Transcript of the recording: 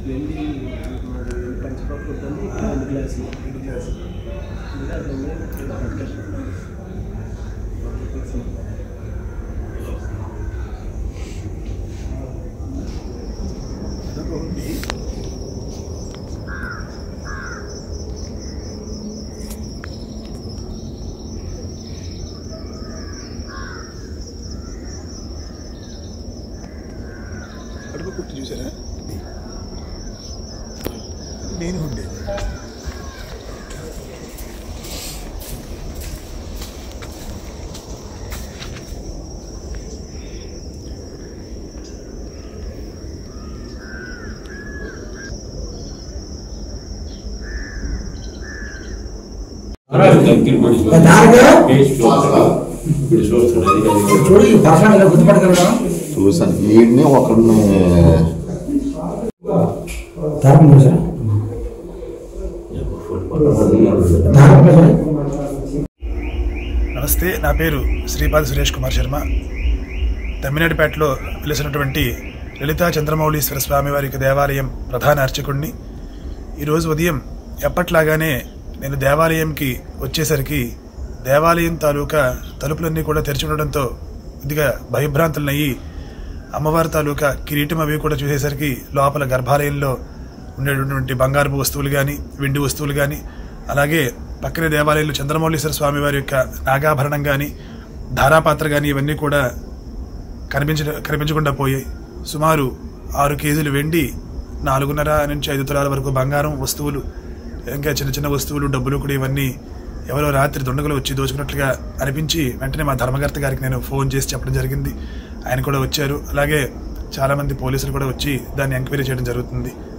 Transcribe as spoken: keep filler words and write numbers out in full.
వెళ్ళి పంచపప్పు ఉంటుంది రెండు గ్లాసులు రెండు గ్లాసులు అడుగు కుట్టి చూసారా నేను ఉండేది చూసాను వీడిని ఒకరిని నమస్తే, నా పేరు శ్రీపాద సురేష్ కుమార్ శర్మ. తమ్మినేటిపేటలో వెలిసినటువంటి లలితా చంద్రమౌళీశ్వర స్వామి వారికి దేవాలయం ప్రధాన అర్చకుడిని. ఈరోజు ఉదయం ఎప్పట్లాగానే నేను దేవాలయంకి వచ్చేసరికి దేవాలయం తాలూకా తలుపులన్నీ కూడా తెరిచి ఉండడంతో కొద్దిగా భయభ్రాంతులనయ్యి అమ్మవారి తాలూకా కిరీటం అవి కూడా చూసేసరికి లోపల గర్భాలయంలో ఉండేటటువంటి బంగారపు వస్తువులు కానీ వెండి వస్తువులు కానీ అలాగే పక్కనే దేవాలయంలో చంద్రమౌళీశ్వర స్వామి వారి యొక్క నాగాభరణం కానీ ధారాపాత్ర కానీ ఇవన్నీ కూడా కనిపించ కనిపించకుండా పోయాయి. సుమారు ఆరు కేజీలు వెండి, నాలుగున్నర నుంచి ఐదు తులాల వరకు బంగారం వస్తువులు, ఇంకా చిన్న చిన్న వస్తువులు, డబ్బులు కూడా ఇవన్నీ ఎవరో రాత్రి దొండగలు వచ్చి దోచుకున్నట్లుగా అనిపించి వెంటనే మా ధర్మకర్త గారికి నేను ఫోన్ చేసి చెప్పడం జరిగింది. ఆయన కూడా వచ్చారు. అలాగే చాలామంది పోలీసులు కూడా వచ్చి దాన్ని ఎంక్వైరీ చేయడం జరుగుతుంది.